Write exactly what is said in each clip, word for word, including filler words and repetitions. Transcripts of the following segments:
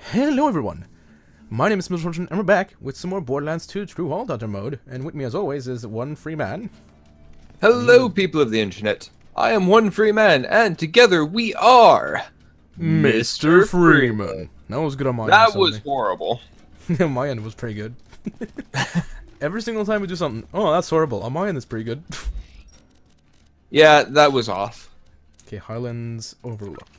Hello everyone, my name is Misfortune and we're back with some more Borderlands two True Vault Hunter mode, and with me as always is one free man. Hello people of the internet, I am one free man and together we are... Mister Freeman. That was good on my end. That was horrible. My end was pretty good. Every single time we do something, oh that's horrible, on my end it's pretty good. Yeah, that was off. Okay, Highlands Overlook.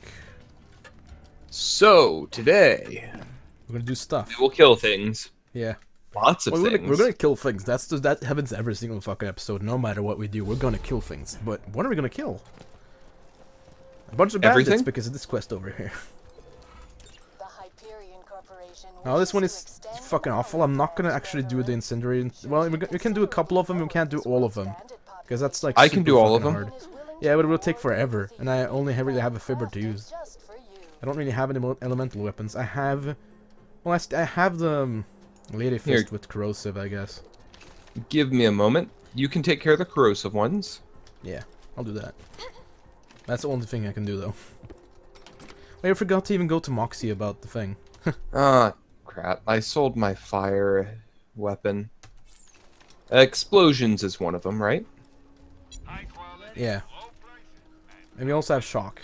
So, today... We're gonna do stuff. We will kill things. Yeah. Lots of well, we're things. Gonna, we're gonna kill things. That's just, that happens every single fucking episode. No matter what we do, we're gonna kill things. But what are we gonna kill? A bunch of bandits Everything? because of this quest over here. The Hyperion Corporation Oh, this one is wishes to extend fucking the awful. I'm not gonna actually do the incendiary. Well, we, we can do a couple of them. We can't do all of them because that's like I can super do all of fucking them. hard. Yeah, but it will take forever, and I only have, really have a fibber to use. I don't really have any mo- elemental weapons. I have, well, I, st I have the um, Lady Fist Here. with corrosive, I guess. Give me a moment. You can take care of the corrosive ones. Yeah, I'll do that. That's the only thing I can do, though. Wait, I forgot to even go to Moxie about the thing. Ah, crap. I sold my fire weapon. Explosions is one of them, right? Yeah. And we also have shock.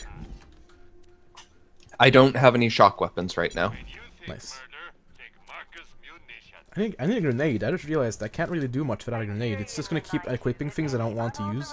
I don't have any shock weapons right now. Nice. I think I need a grenade. I just realized I can't really do much without a grenade. It's just gonna keep equipping things I don't want to use.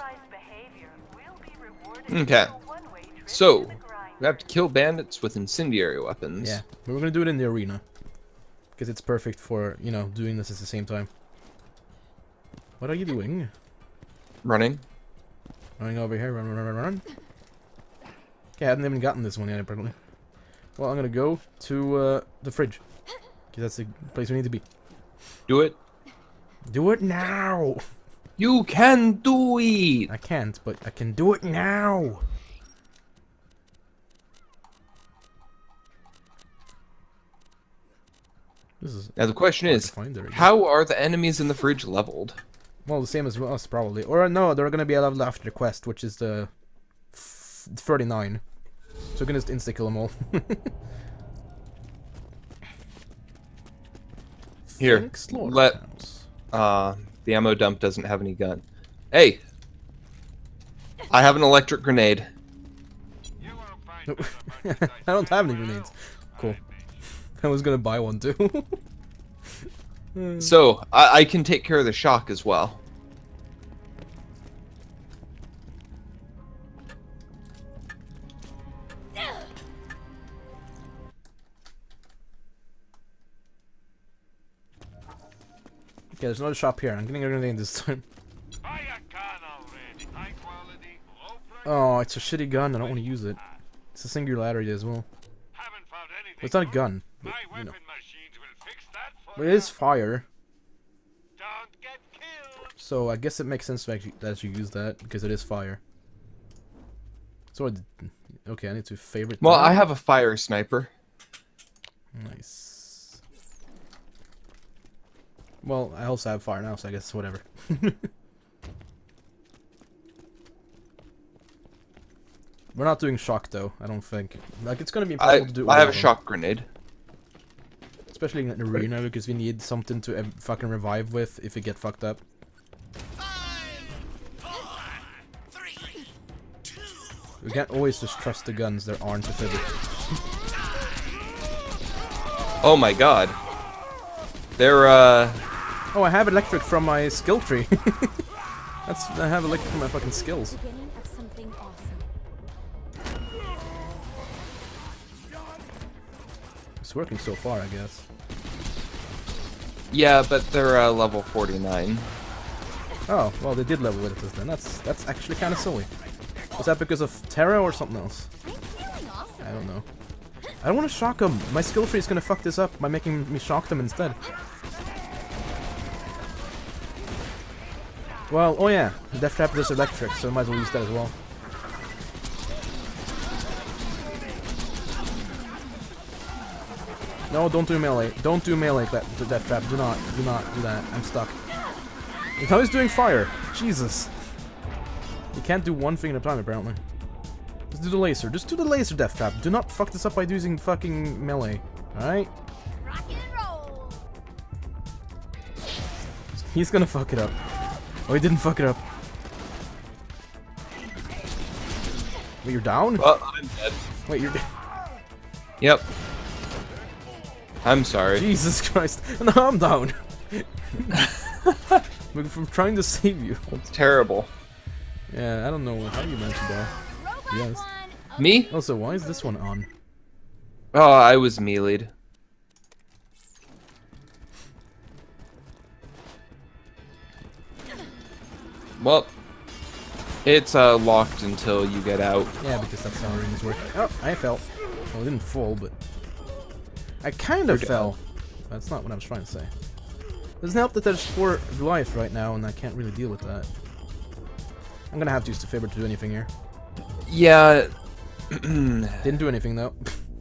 Okay. So, we have to kill bandits with incendiary weapons. Yeah, but we're gonna do it in the arena. Because it's perfect for, you know, doing this at the same time. What are you doing? Running. Running over here, run, run, run, run. Okay, I hadn't even gotten this one yet, apparently. Well, I'm gonna go to uh, the fridge. Because that's the place we need to be. Do it. Do it now! You can do it! I can't, but I can do it now! This is Now the question hard is, to find there again. how are the enemies in the fridge leveled? Well, the same as us, probably. Or no, they're gonna be leveled after the quest, which is the f thirty-nine. So we can just insta-kill them all. Here, Think slaughter let- house. Uh, the ammo dump doesn't have any gun. Hey! I have an electric grenade. I don't have any grenades. Cool. I was gonna buy one too. So, I, I can take care of the shock as well. Okay, there's another shop here. I'm getting a grenade this time. Oh, it's a shitty gun. I don't want to use it. It's a singularity as well. It's not a gun. But, you know. But it is fire. So I guess it makes sense that you, that you use that because it is fire. So I did, okay, I need to favorite. Well, that. I have a fire sniper. Nice. Well, I also have fire now, so I guess whatever. We're not doing shock though, I don't think. Like it's gonna be I, impossible to do. I all have a of them. shock grenade. Especially in the arena, because we need something to ev fucking revive with if we get fucked up. We can't always just trust the guns, there aren't a physics. Oh my god. They're, uh... Oh, I have electric from my skill tree. That's I have electric from my fucking skills. Beginning of something awesome. It's working so far, I guess. Yeah, but they're, uh, level forty-nine. Oh, well, they did level with us then. That's that's actually kind of silly. Was that because of Terra or something else? I don't know. I don't want to shock them. My skill tree is gonna fuck this up by making me shock them instead. Well, oh yeah, Death Trap does electric, so I might as well use that as well. No, don't do melee. Don't do melee, that Death Trap. Do not, do not do that. I'm stuck. Now he's doing fire. Jesus. You can't do one thing at a time, apparently. Just do the laser. Just do the laser, Death Trap. Do not fuck this up by using fucking melee. Alright. Rock and roll. He's gonna fuck it up. Oh, he didn't fuck it up. Wait, you're down? Well, I'm dead. Wait, you're dead. Yep. I'm sorry. Jesus Christ. No, I'm down. We're from trying to save you. It's terrible. Yeah, I don't know how you managed to die. Robot Yes. one. Me? Also, why is this one on? Oh, I was melee'd. Well, it's uh, locked until you get out. Yeah, because that's how arenas work. Oh, I fell. Well, I didn't fall, but... I kind of You're fell. That's not what I was trying to say. Doesn't help that there's four Goliaths right now, and I can't really deal with that. I'm gonna have to use the Faber to do anything here. Yeah. Didn't do anything, though.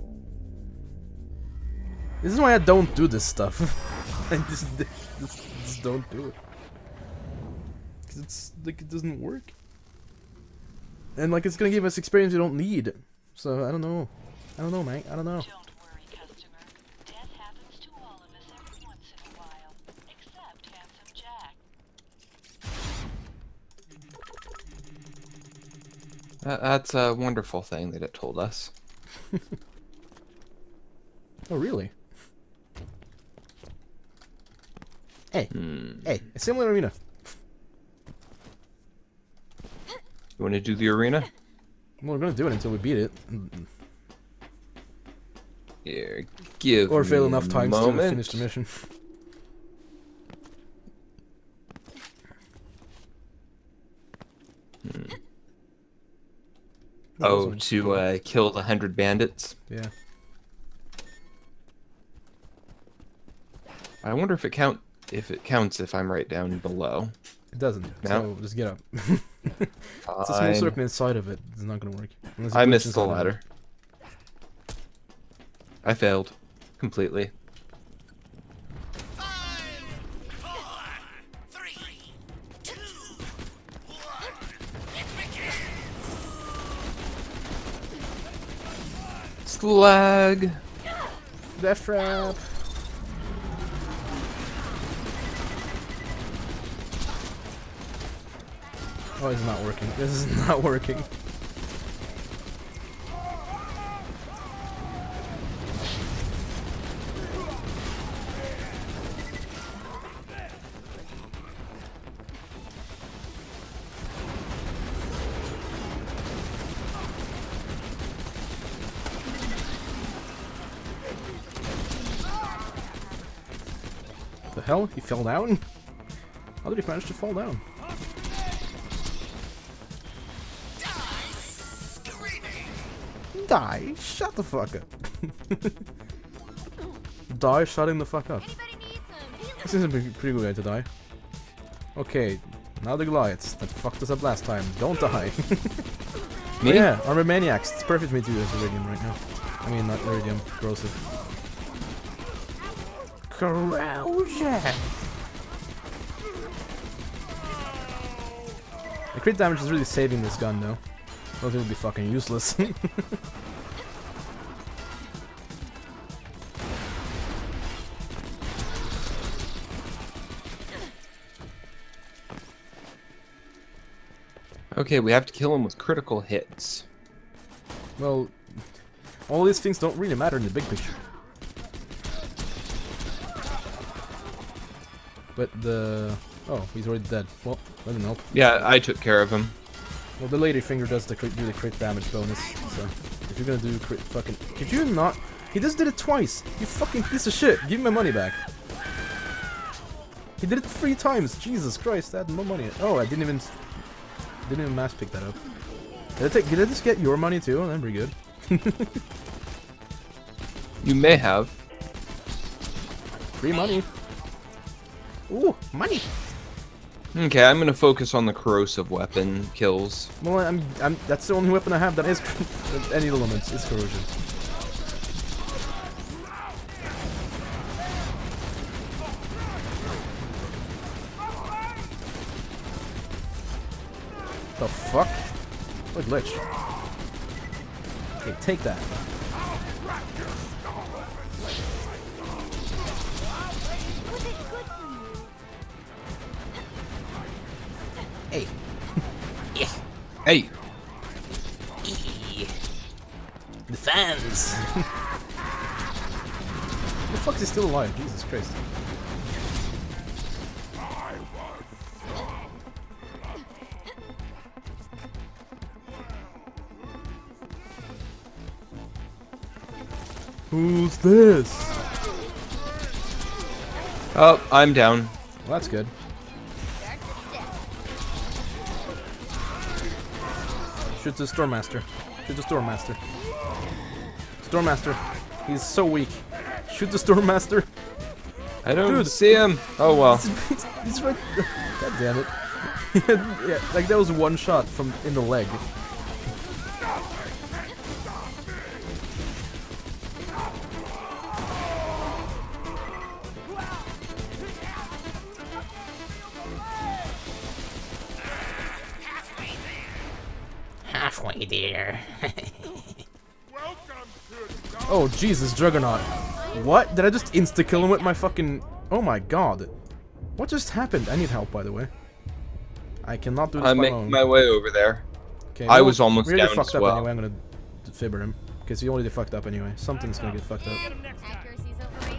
This is why I don't do this stuff. I just, just, just don't do it. Because it's, like, it doesn't work. And, like, it's gonna give us experience we don't need. So, I don't know. I don't know, mate. I don't know. Don't worry, customer. Death happens to all of us every once in a while, except Handsome Jack. That, that's a wonderful thing that it told us. Oh, really? Hey. Hmm. Hey, a similar arena. You want to do the arena? Well, we're gonna do it until we beat it. Here, give Or fail me enough a times to moment. finish the mission. Hmm. Oh, to uh, kill the hundred bandits. Yeah. I wonder if it count if it counts if I'm right down below. It doesn't. No. So just get up. It's a small Fine. circle inside of it. It's not gonna work. Unless you I glitch missed the inside of it. ladder. I failed completely. Slag. Death trap. Oh, it's not working. This is not working. The hell? He fell down? How did he manage to fall down? Die! Shut the fuck up. Die shutting the fuck up. Anybody need some This is a pretty pretty good way to die. Okay, now the Goliaths that fucked us up last time. Don't die. Me? Yeah, Armor Maniacs. It's perfect for me to do as Iridium right now. I mean, not Iridium, Corrosive. Corrosion! The crit damage is really saving this gun though. Else it would be fucking useless. Okay, we have to kill him with critical hits. Well, all these things don't really matter in the big picture. But the... Oh, he's already dead. Well, that didn't help. Yeah, I took care of him. Well, the lady finger does the crit, do the crit damage bonus, so... If you're gonna do crit fucking... Could you not... He just did it twice! You fucking piece of shit! Give me my money back! He did it three times! Jesus Christ, I had no money. Oh, I didn't even... Didn't even mass pick that up. Did I, take, did I just get your money too? That'd be good. You may have. Free money. Ooh, money! Okay, I'm gonna focus on the corrosive weapon kills. Well, I'm, I'm, that's the only weapon I have that is any elements is corrosion. The fuck? What glitch? Okay, take that. Hey. The fans. The fuck is he still alive? Jesus Christ. Who's this? Oh, I'm down. Well, that's good. Shoot the Stormmaster. Shoot the Stormmaster. Stormmaster. He's so weak. Shoot the Stormmaster. I don't Dude. see him. Oh well. He's, he's right. God damn it. Yeah, like that was one shot from in the leg. Halfway there. Oh Jesus, Juggernaut. What? Did I just insta-kill him with my fucking... Oh my god. What just happened? I need help, by the way. I cannot do this I'm by making alone. my way over there. Okay, I well, was almost we already down fucked as up well. anyway. I'm gonna fibber him. Because he already fucked up anyway. Something's gonna get fucked up. Accuracy's overrated.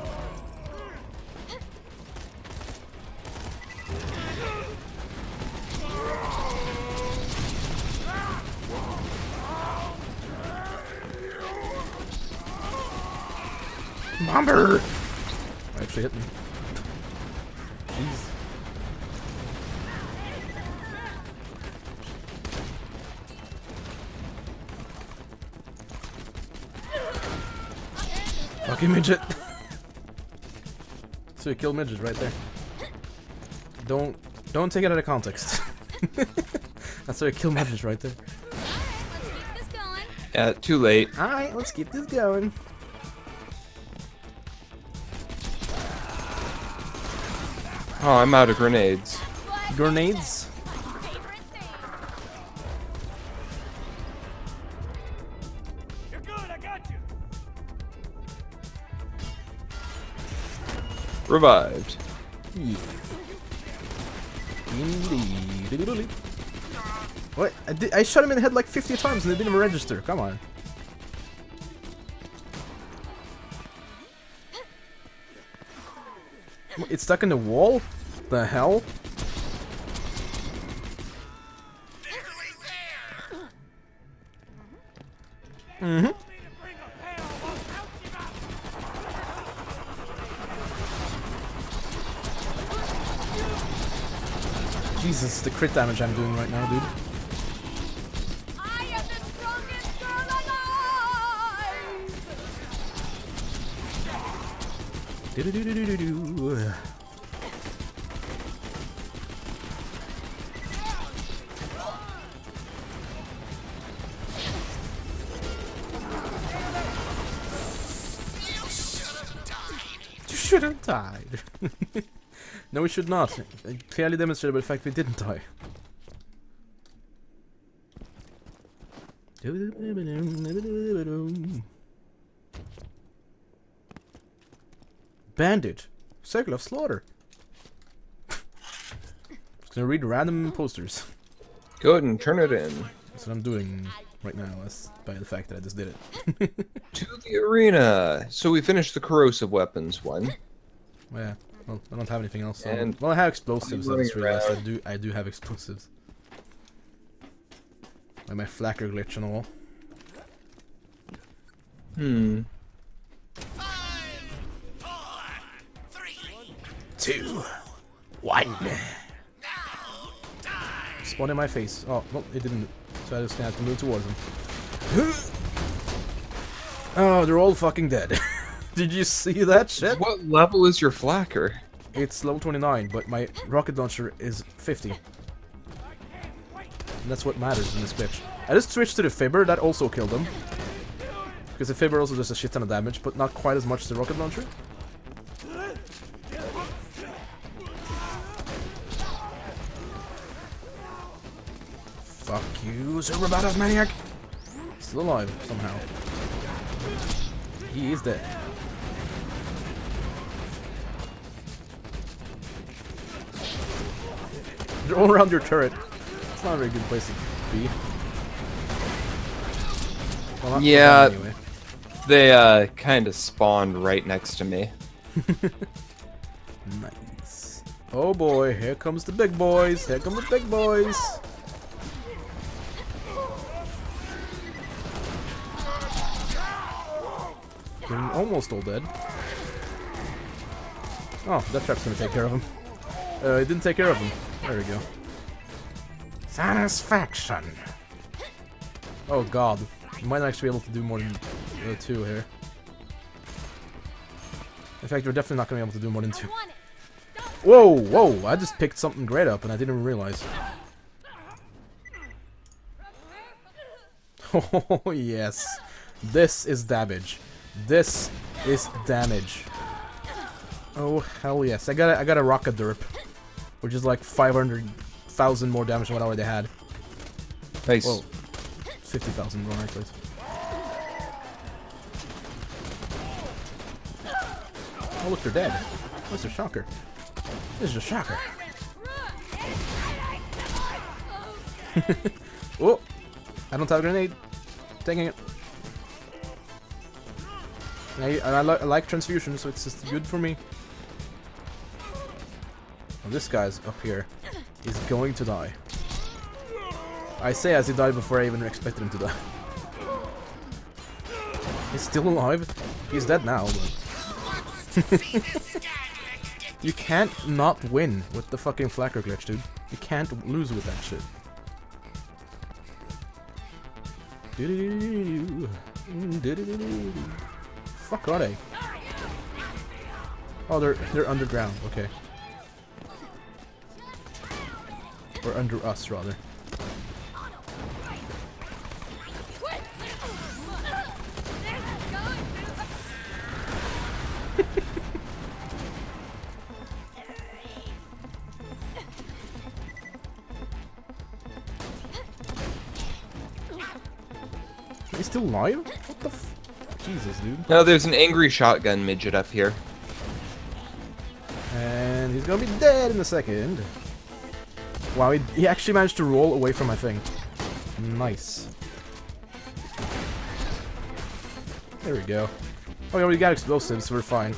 Bomber! Actually hit me. Jeez. Fucking midget! So you kill midget right there. Don't don't take it out of context. That's how you kill midget right there. Alright, let's keep this going. Yeah, too late. Alright, let's keep this going. Oh, I'm out of grenades. Grenades? Favorite thing. You're good, I got you. Revived. Yeah. Indeed. What? I, did, I shot him in the head like fifty times and it didn't even register. Come on. It's stuck in the wall? The hell? Mm-hmm. Jesus, the crit damage I'm doing right now, dude. I am the strongest girl alive! Do-do-do-do-do-do. You should have died. No, we should not. It clearly demonstrated by the fact we didn't die. Bandit. Circle of Slaughter. Just gonna read random posters. Go ahead and turn it in. That's what I'm doing right now, that's by the fact that I just did it. To the arena. So we finished the corrosive weapons one. Yeah, well, I don't have anything else. So And well, I have explosives. I running just realized I around. do. I do have explosives. Like my flacker glitch and all. Hmm. Two, one. Spawn in my face. Oh, well, it didn't. So I just have to move towards them. Oh, they're all fucking dead. Did you see that shit? What level is your flacker? It's level twenty-nine, but my rocket launcher is fifty. And that's what matters in this bitch. I just switched to the Fibber, that also killed them. Because the Fibber also does a shit ton of damage, but not quite as much as the rocket launcher. Fuck you, Super Badass Maniac! Still alive, somehow. He is dead. They're all around your turret. It's not a very good place to be. Well, not for Yeah. them anyway. They uh kind of spawned right next to me. Nice. Oh boy, here comes the big boys. Here come the big boys. They're almost all dead. Oh, Death Trap's gonna take care of him. Uh, it didn't take care of him. There we go. Satisfaction. Oh god. You might actually be able to do more than uh, two here. In fact, we're definitely not gonna be able to do more than two. Whoa, whoa! I just picked something great up and I didn't even realize. Oh yes. This is damage. This is damage. Oh hell yes! I got a, I got a rocket derp, which is like five hundred thousand more damage than what I already had. Nice. Whoa, fifty thousand more actually. Oh look, they're dead. What's a shocker? This is a shocker. Oh, I don't have a grenade. Taking it. I, I, li I like transfusion, so it's just good for me. Oh, this guy's up here. He's going to die. I say as he died before I even expected him to die. He's still alive. He's dead now. But you can't not win with the fucking flacker glitch, dude. You can't lose with that shit. Fuck are they? Oh, they're they're underground. Okay. Or under us, rather. He's still alive? What the f- Jesus, dude. No, there's an angry shotgun midget up here. And he's gonna be dead in a second. Wow, he, he actually managed to roll away from my thing. Nice. There we go. Oh, we already got explosives, so we're fine.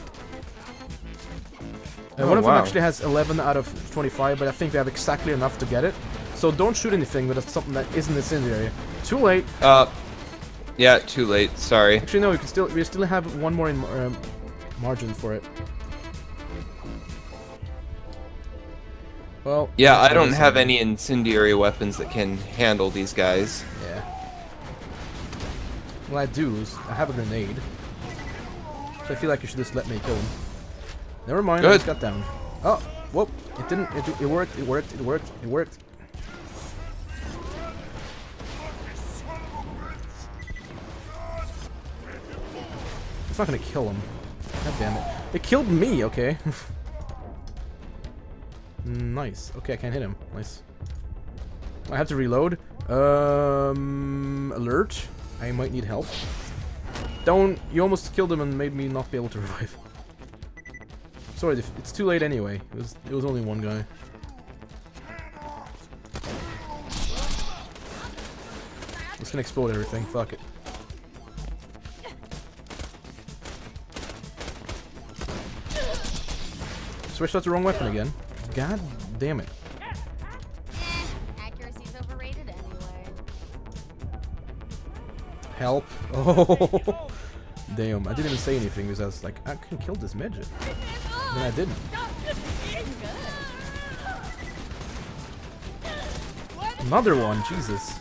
And Oh, one of them wow. actually has eleven out of twenty-five, but I think we have exactly enough to get it. So don't shoot anything with something that isn't incendiary. Too late. Uh, yeah, too late. Sorry. Actually, no, we can still we still have one more in um, margin for it. Well, Yeah, I that don't is, have uh, any incendiary weapons that can handle these guys. Yeah. Well, I do. is I have a grenade. So I feel like you should just let me kill him. Never mind. I Good. just got down. Oh, whoop! It didn't. It, it worked. It worked. It worked. It worked. It's not gonna kill him. God damn it! It killed me. Okay. Nice. Okay, I can't hit him. Nice. I have to reload. Um, alert. I might need help. Don't. You almost killed him and made me not be able to revive. Sorry, it's too late anyway. It was. It was only one guy. It's gonna explode everything. Fuck it. Switched out the wrong weapon again. God damn it. Eh, accuracy's overrated anyway. Help. Oh. Damn, I didn't even say anything because I was like, I can kill this midget. Then I didn't. Another one, Jesus.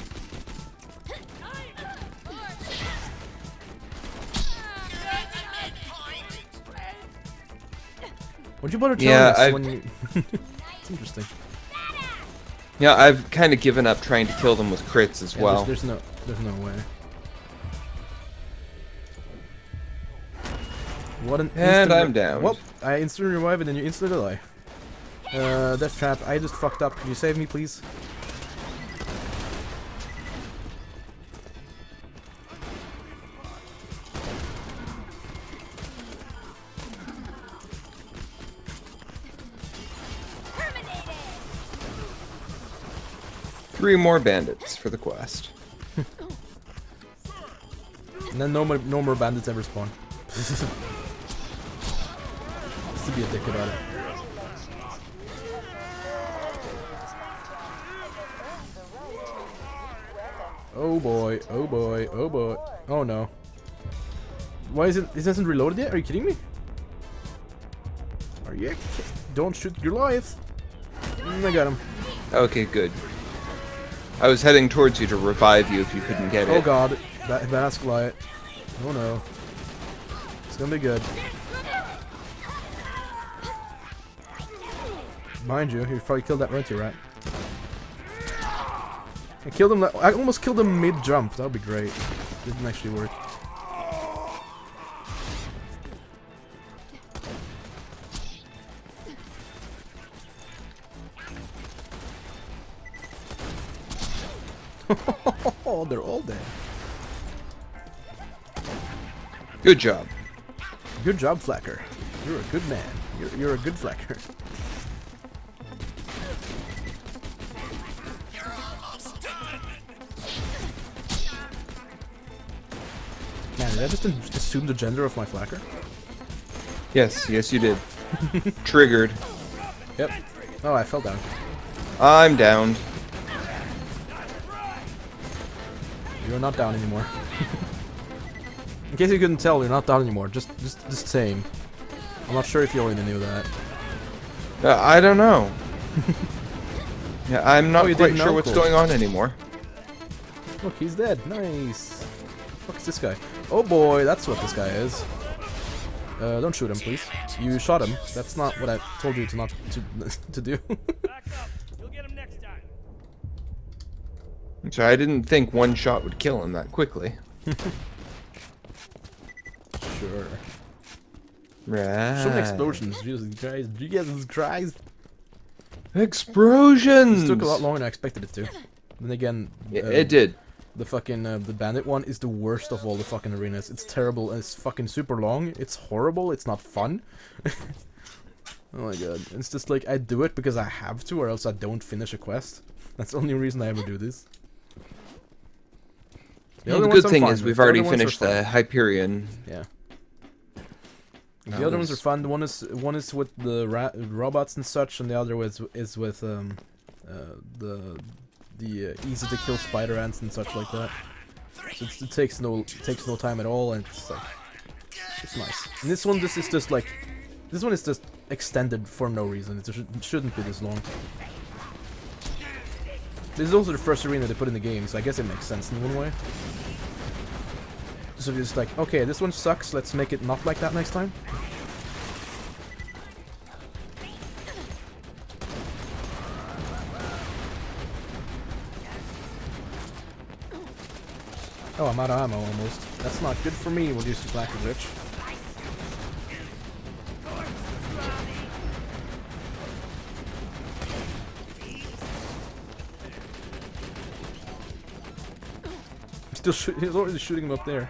Would you bother telling Yeah, us I- when you... It's interesting. Yeah, I've kind of given up trying to kill them with crits as Yeah, well. there's, there's no, there's no way. What an And instant I'm re- down. Whoop! I instantly revive and then you instantly die. Uh, Death Trap, I just fucked up. Can you save me, please? Three more bandits for the quest. And then no more, no more bandits ever spawn. Just to be a dick about it. Oh boy, oh boy, oh boy. Oh no. Why is it? It hasn't reloaded yet? Are you kidding me? Are you? ki- Don't shoot Goliath. Mm, I got him. Okay, good. I was heading towards you to revive you if you couldn't get Oh it. god, that that's Goliath. Oh no. It's gonna be good. Mind you, he probably killed that Renty rat. I killed him. I almost killed him mid-jump. That would be great. Didn't actually work. Oh, they're all dead. Good job. Good job, Flacker. You're a good man. You're, you're a good Flacker. Man, did I just assume the gender of my Flacker? Yes, yes you did. Triggered. Yep. Oh, I fell down. I'm downed. You're not down anymore. In case you couldn't tell, you're not down anymore. Just, just, just saying. I'm not sure if you already knew that. Uh, I don't know. Yeah, I'm not Oh, you quite didn't sure know? what's Cool. going on anymore. Look, he's dead. Nice. Fuck's this guy? Oh boy, that's what this guy is. Uh, don't shoot him, please. You shot him. That's not what I told you to not to to do. Back up. You'll get him next time. So I didn't think one shot would kill him that quickly. Sure. Right. So many explosions. Jesus Christ. Jesus Christ. Explosions! This took a lot longer than I expected it to. Then again, It, uh, it did. the fucking uh, the bandit one is the worst of all the fucking arenas. It's terrible and it's fucking super long. It's horrible. It's not fun. Oh my god. It's just like I do it because I have to, or else I don't finish a quest. That's the only reason I ever do this. The, well, other the ones good I'm thing fine is with. we've The already other ones are finished fun. the Hyperion. Yeah. That The other ones are was- fun. The one is one is with the ra robots and such, and the other is is with um uh, the the uh, easy to kill spider ants and such like that. So it's, it takes no it takes no time at all, and it's like it's nice. And this one, this is just like this one is just extended for no reason. It, should, it shouldn't be this long. This is also the first arena they put in the game, so I guess it makes sense in one way. So it's just like, okay, this one sucks, let's make it not like that next time. Oh, I'm out of ammo almost. That's not good for me, we'll use the Black Rich. Still shoot, he's already shooting him up there.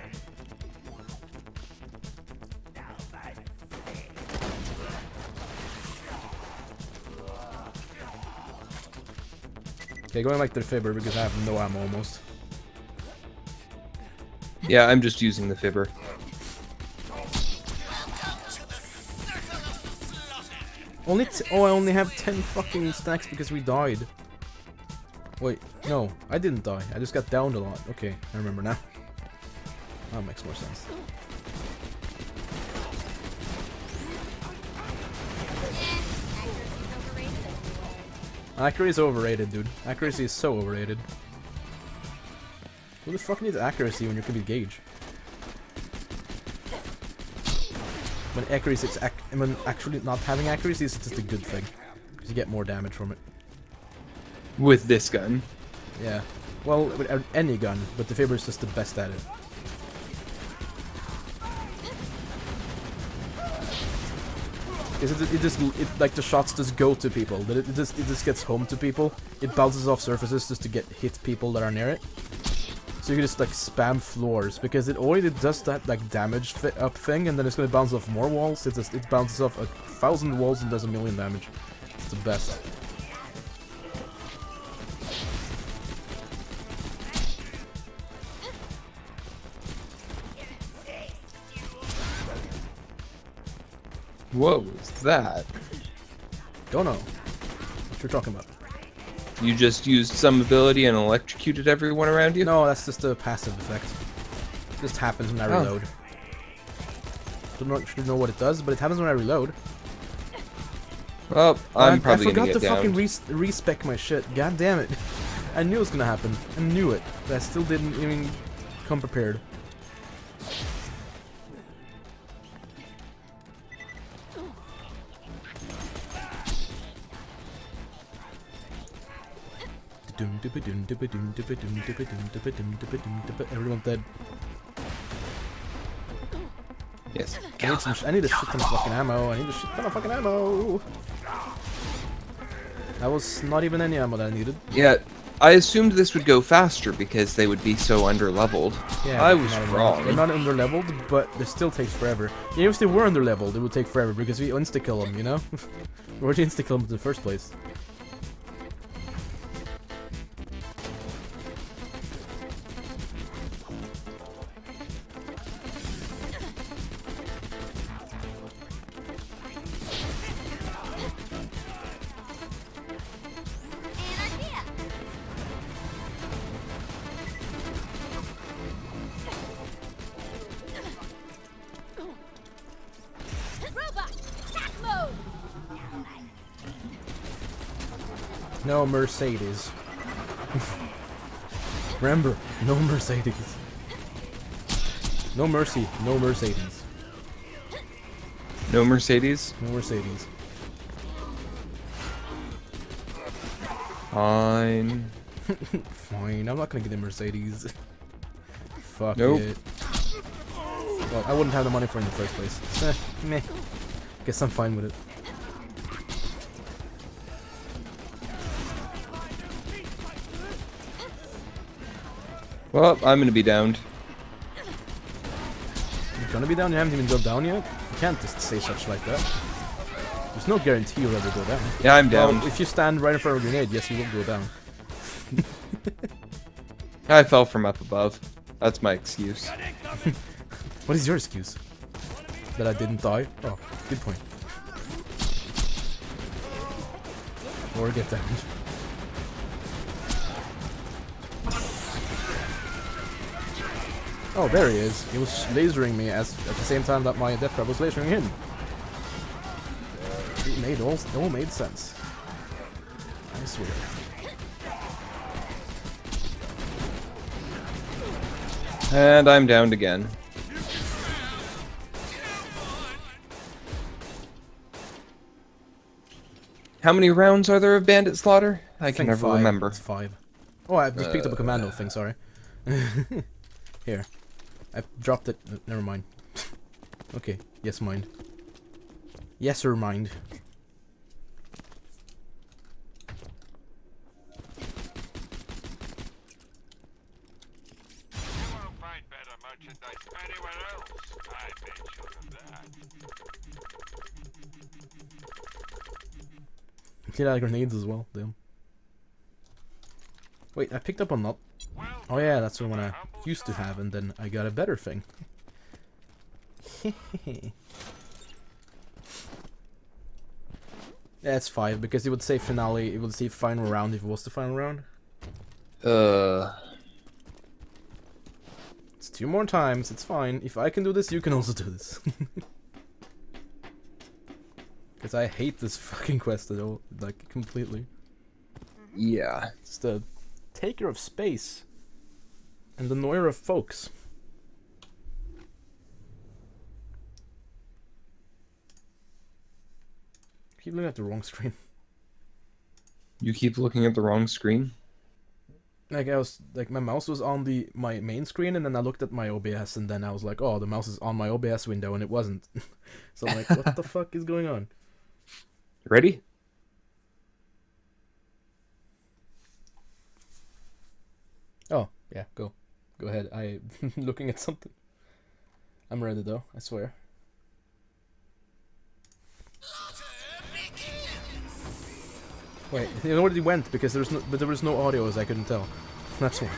Okay, going back to the Fibber because I have no ammo almost. Yeah, I'm just using the Fibber. Only t oh, I only have ten fucking stacks because we died. Wait, no, I didn't die. I just got downed a lot. Okay, I remember now. That makes more sense. Accuracy is overrated, dude. Accuracy is so overrated. Who the fuck needs accuracy when you can be gauge? When accuracy, it's ac when actually not having accuracy is just a good thing, because you get more damage from it. With this gun. Yeah. Well, with a- any gun, but the Fibber is just the best at it. Because it, it just, it, like the shots just go to people. That it, it just, it just gets home to people. It bounces off surfaces just to get hit people that are near it. So you can just like spam floors because it already does that like damage fi up thing, and then it's gonna bounce off more walls. It just it bounces off a thousand walls and does a million damage. It's the best. What was that? Don't know what you're talking about. You just used some ability and electrocuted everyone around you? No, that's just a passive effect. It just happens when I Oh. reload. Don't actually know what it does, but it happens when I reload. Well, I'm I, probably I forgot gonna to get fucking downed. res respec my shit. God damn it. I knew it was gonna happen. I knew it. But I still didn't even come prepared. Everyone's dead. Yes. I need, some sh I need a shit ton of fucking ammo. I need a shit ton of fucking ammo. That was not even any ammo that I needed. Yeah, I assumed this would go faster because they would be so under-leveled. Yeah, I they're was not under- wrong. They're not under leveled, but it still takes forever. Even if they were under leveled, it would take forever because we insta kill them, you know? Where'd you insta kill them in the first place? Anarchia! Robot! Attack mode! No Mercedes. Remember, no Mercedes. No mercy, no Mercedes. No Mercedes? No Mercedes. Fine. Fine, I'm not gonna get a Mercedes. Fuck Nope. it. Well, I wouldn't have the money for it in the first place. Eh, meh. Guess I'm fine with it. Well, I'm gonna be downed. You're gonna be down? You haven't even gone down yet? You can't just say such like that. There's no guarantee you'll ever go down. Yeah, I'm down. Well, if you stand right in front of a grenade, yes, you will go down. I fell from up above. That's my excuse. What is your excuse? That I didn't die? Oh, good point. Or get down. Oh, there he is. He was lasering me as at the same time that my death trap was lasering him. It made all, it all made sense. I swear. And I'm downed again. How many rounds are there of Bandit Slaughter? I, can think never five. remember. It's five. Oh, I just picked up a commando thing, sorry. Here. I dropped it. uh, Never mind. Okay. Yes, mind. Yes, sir, mind. won't find better merchandise anywhere else. I made sure of that. Get out of grenades as well, damn. Wait, I picked up on that. Well, Oh yeah, that's the one I used to have, and then I got a better thing. Yeah, it's five, because it would say finale, it would say final round if it was the final round. Uh, It's two more times, it's fine. If I can do this, you can also do this. Because I hate this fucking quest at all, like, completely. yeah. It's the taker of space and the annoyer of folks. Keep looking at the wrong screen. You keep looking at the wrong screen? Like I was, like my mouse was on the my main screen, and then I looked at my O B S, and then I was like, oh, the mouse is on my O B S window, and it wasn't. So I'm like, what the fuck is going on? Ready? Oh, yeah, go. Go ahead. I looking at something. I'm ready though, I swear. Wait, it already went because there was no, but there was no audio as I couldn't tell. That's why.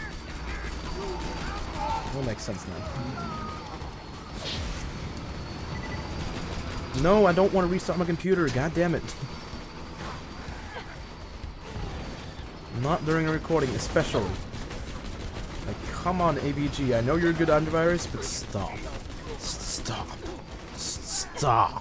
That makes sense now. No, I don't want to restart my computer. God damn it. Not during a recording, especially. Like, come on, A V G. I know you're a good antivirus, but stop. Stop. Stop.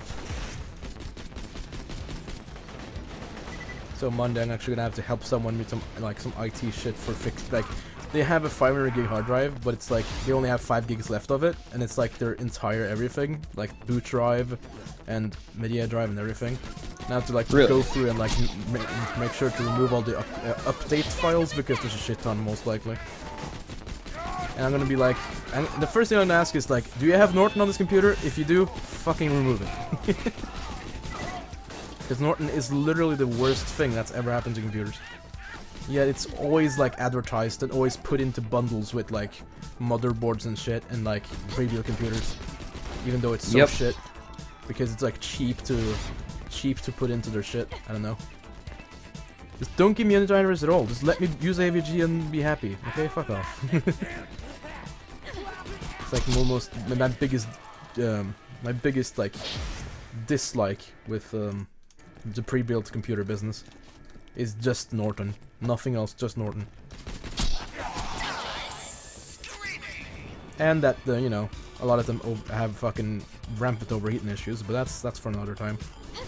So Monday, I'm actually gonna have to help someone with some like some I T shit for fix. Like, they have a five hundred gig hard drive, but it's like they only have five gigs left of it, and it's like their entire everything, like boot drive and media drive and everything. And I have to like Really? go through and like m make sure to remove all the up uh, update files because there's a shit ton most likely. And I'm gonna be like, and the first thing I'm gonna ask is like, do you have Norton on this computer? If you do, fucking remove it. Because Norton is literally the worst thing that's ever happened to computers. Yeah, it's always like advertised and always put into bundles with like motherboards and shit and like radio computers, even though it's so Yep. shit. Because it's like cheap to cheap to put into their shit. I don't know. Just don't give me any drivers at all. Just let me use A V G and be happy. Okay, fuck off. It's like almost my biggest, um, my biggest like dislike with um, the pre-built computer business is just Norton. Nothing else, just Norton. And that, uh, you know, a lot of them have fucking rampant overheating issues, but that's that's for another time.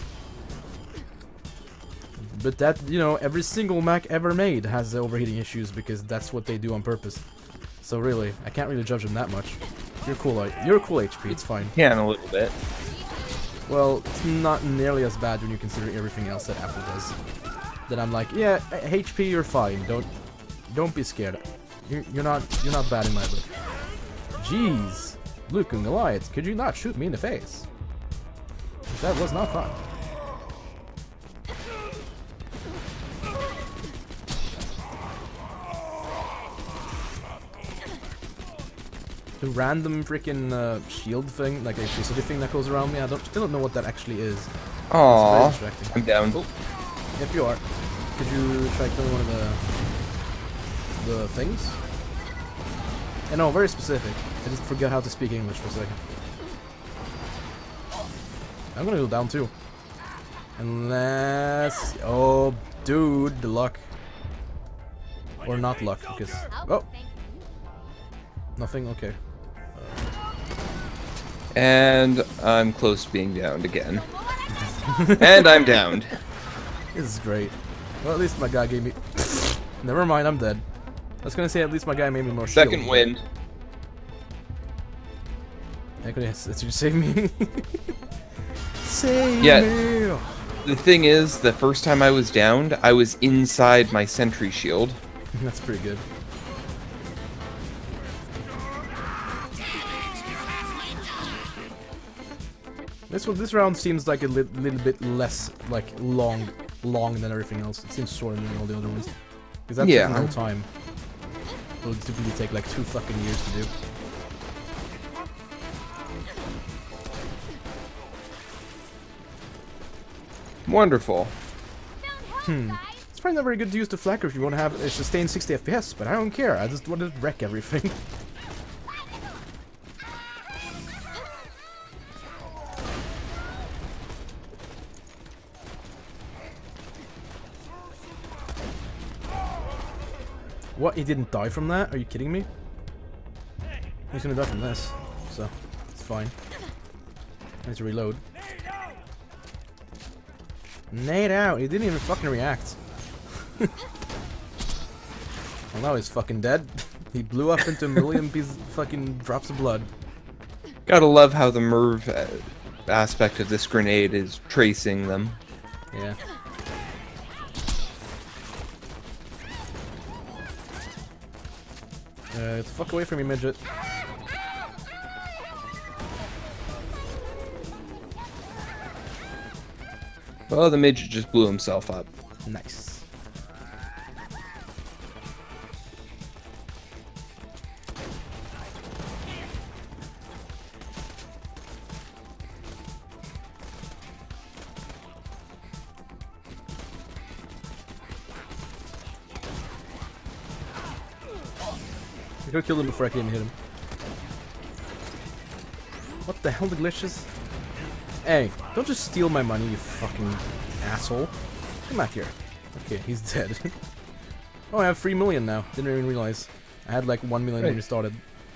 But that, you know, every single Mac ever made has overheating issues because that's what they do on purpose. So really, I can't really judge them that much. You're cool, you're cool H P, it's fine. Can a little bit. Well, it's not nearly as bad when you consider everything else that Apple does. Then I'm like, yeah, H P, you're fine. Don't, don't be scared. You're, you're not, you're not bad in my book. Jeez, Luke and Goliath, could you not shoot me in the face? That was not fun. The random freaking uh, shield thing, like electricity thing that goes around me, I don't still don't know what that actually is. Aww. It's very distracting. I'm down. Oh, yep, you are. Could you try killing one of the the things? I know, very specific. I just forgot how to speak English for a second. I'm gonna go down too. Unless, oh, dude, the luck, or not luck, because oh, nothing. Okay. And I'm close to being downed again. And I'm downed. This is great. Well, at least my guy gave me. Never mind, I'm dead. I was gonna say at least my guy made me more shield. Second wind. I could have. Did you save me? Save Yeah. me! The thing is, the first time I was downed, I was inside my sentry shield. That's pretty good. This one, this round seems like a li little bit less like long, long than everything else. It seems shorter than all the other ones. Because that's Yeah. no time. It would typically take like two fucking years to do. Wonderful. Hmm. It's probably not very good to use the flagger if you want to have a sustained sixty F P S, but I don't care. I just want to wreck everything. What? He didn't die from that? Are you kidding me? He's gonna die from this, so it's fine. I need to reload. Nade out! He didn't even fucking react. Well, now he's fucking dead. He blew up into a million pieces, fucking drops of blood. Gotta love how the Merv uh, aspect of this grenade is tracing them. Yeah. Uh, get the fuck away from me, midget. Well, the midget just blew himself up. Nice. I could kill him before I can even hit him. What the hell, the glitches? Hey, don't just steal my money, you fucking asshole. Come back here. Okay, he's dead. Oh, I have three million now. Didn't even realize. I had like one million when we started.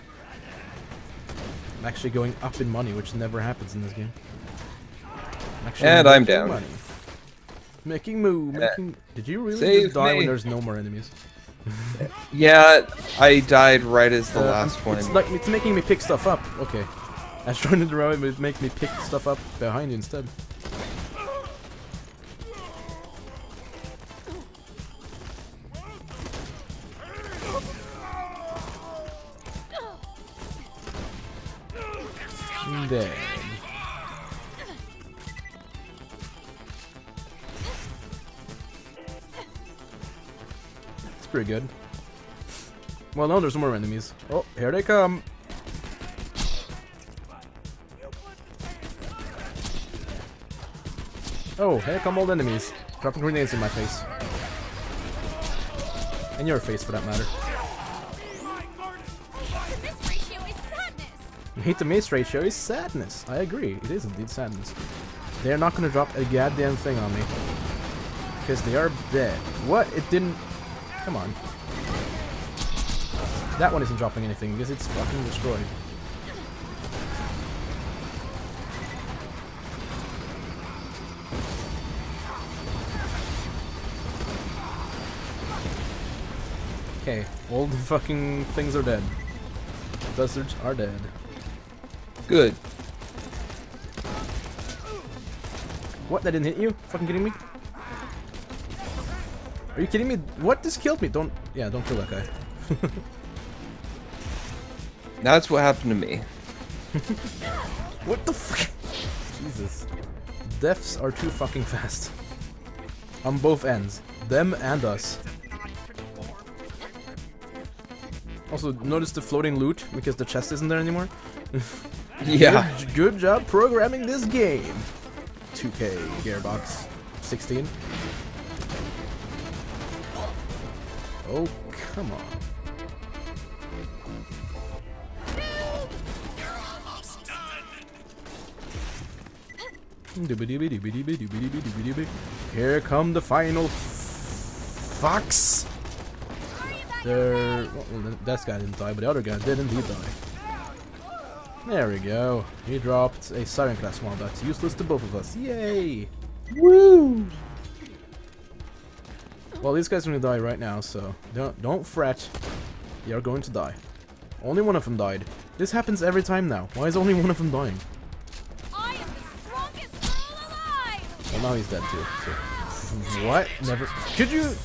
I'm actually going up in money, which never happens in this game. I'm actually And I'm making down. Money. Making move, Yeah. making... Did you really Save just die me. when there's no more enemies? Yeah, I died right as the Uh, last one. It's like it's making me pick stuff up. Okay. I was trying to drive, but it make me pick stuff up behind you instead. Dead. It's pretty good. Well, no, there's more enemies. Oh, here they come. Oh, here come all the enemies. Dropping grenades in my face. And your face, for that matter. To this ratio is sadness. Hate to miss ratio is sadness. I agree. It is indeed sadness. They're not gonna drop a goddamn thing on me. Because they are dead. What? It didn't... Come on. That one isn't dropping anything because it's fucking destroyed. Okay, all the fucking things are dead. Buzzards are dead. Good. What? That didn't hit you? Fucking kidding me? Are you kidding me? What just killed me? Don't... Yeah, don't kill that guy. That's what happened to me. What the fuck? Jesus. Deaths are too fucking fast. On both ends. Them and us. Also, notice the floating loot because the chest isn't there anymore. Yeah. Good, good job programming this game. two K Gearbox sixteen. Oh, come on. Here come the final fox. There, well, that guy didn't die, but the other guy did indeed die. There we go. He dropped a Siren class one that's useless to both of us. Yay! Woo! Well, these guys are gonna die right now, so don't don't fret. They are going to die. Only one of them died. This happens every time now. Why is only one of them dying? I am the strongest girl alive. Well, now he's dead too. So. What? Never. Could you?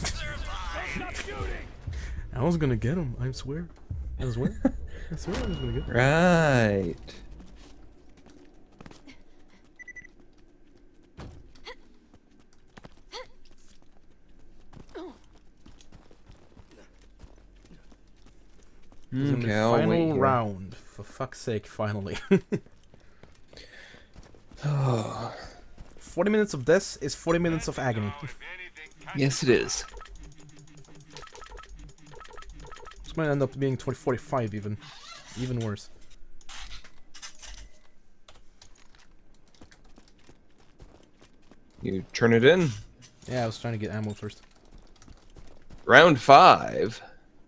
I was gonna get him. I swear. I swear. I swear I was gonna get him. Right. In the Okay, I'll wait final here. round. For fuck's sake, finally. forty minutes of this is forty minutes of agony. Yes, it is. This might end up being twenty forty-five even. Even worse. You turn it in. Yeah, I was trying to get ammo first. Round five.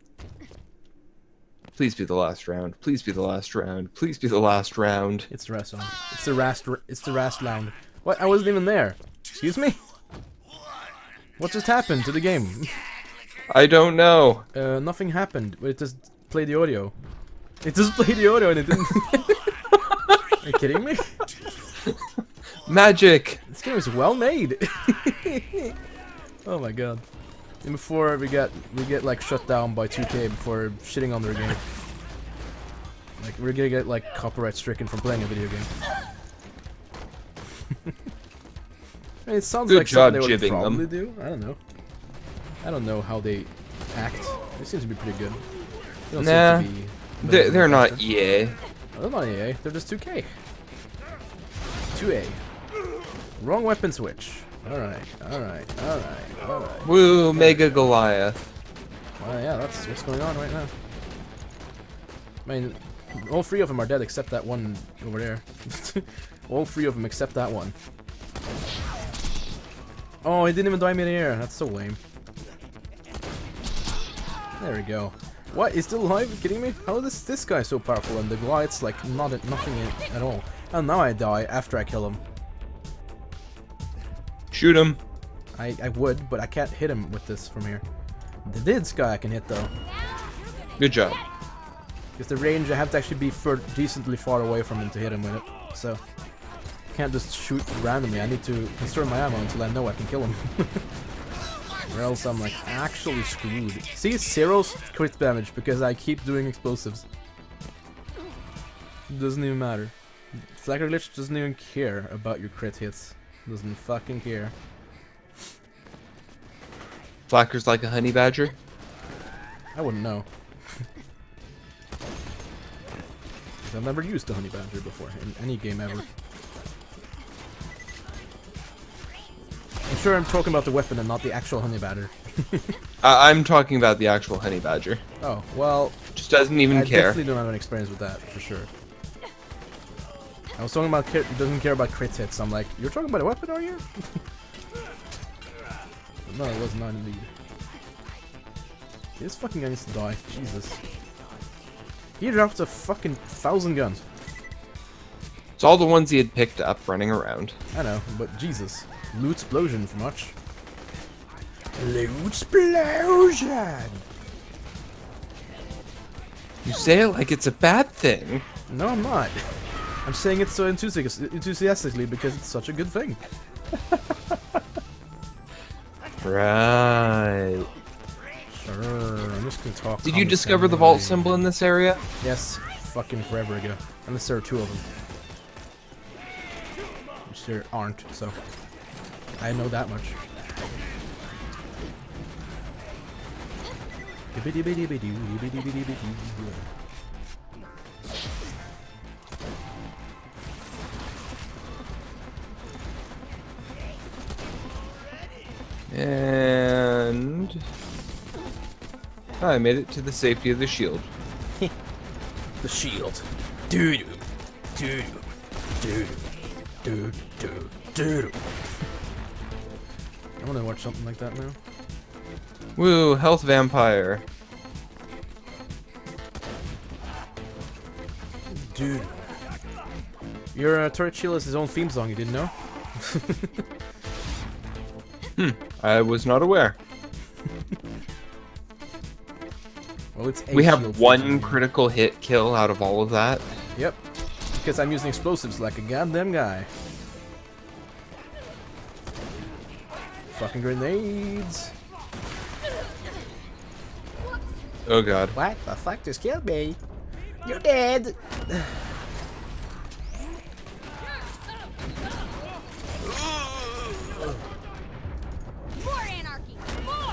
Please be the last round. Please be the last round. Please be the last round. It's the last round. It's the last. It's the last round. What? I wasn't even there. Excuse me. What just happened to the game? I don't know. Uh, nothing happened. It just played the audio. It just played the audio and it didn't. Are you kidding me? Magic. This game is well made. Oh my god. And before we get we get like shut down by two K before shitting on their game. Like we're gonna get like copyright stricken from playing a video game. I mean, it sounds Good like job something they would jibbing them. probably do. I don't know. I don't know how they act. They seem to be pretty good. They don't Nah, seem to be better They're, than they're not Bethesda. E A. Oh, they're not E A. They're just two K. two A. Wrong weapon switch. Alright, alright, alright, alright. Woo, Mega Goliath. Well, yeah, that's what's going on right now. I mean, all three of them are dead except that one over there. All three of them except that one. Oh, he didn't even die mid-air. That's so lame. There we go. What? He's still alive? Are you kidding me? How is this guy so powerful and the Goliath's like not nothing in, at all? And now I die after I kill him. Shoot him. I, I would, but I can't hit him with this from here. The this guy I can hit though. Good job. Because the range I have to actually be fur decently far away from him to hit him with it. So I can't just shoot randomly. I need to conserve my ammo until I know I can kill him. Or else I'm like actually screwed. See, zero crit damage because I keep doing explosives. Doesn't even matter. Flacker Glitch doesn't even care about your crit hits. Doesn't fucking care. Flacker's like a honey badger. I wouldn't know. I've never used a honey badger before in any game ever. I'm sure I'm talking about the weapon and not the actual honey badger. I I'm talking about the actual honey badger. Oh, well, Just doesn't even I care. definitely don't have an experience with that, for sure. I was talking about crit, doesn't care about crit hits. I'm like, you're talking about a weapon, are you? No, it was not indeed. This fucking guy needs to die. Jesus. He dropped a fucking thousand guns. It's all the ones he had picked up running around. I know, but Jesus. Loot explosion for much. Loot explosion! You say it like it's a bad thing. No, I'm not. I'm saying it so enthusi enthusiastically because it's such a good thing. Right. Sure, I'm just gonna talk. Did you discover the vault symbol in this area? Yes, fucking forever ago. Unless there are two of them. Which there aren't, so. I know that much. And I made it to the safety of the shield. The shield. Dude. Dude. Dude. Dude. Dude. Dude. I want to watch something like that now. Woo, health vampire. Dude. Your uh, turret shield is his own theme song, you didn't know? Hmm, I was not aware. Well, it's a We shield have theme one song. critical hit kill out of all of that. Yep. Because I'm using explosives like a goddamn guy. Fucking grenades. Oh god. What the fuck just killed me? You're dead. More anarchy! More!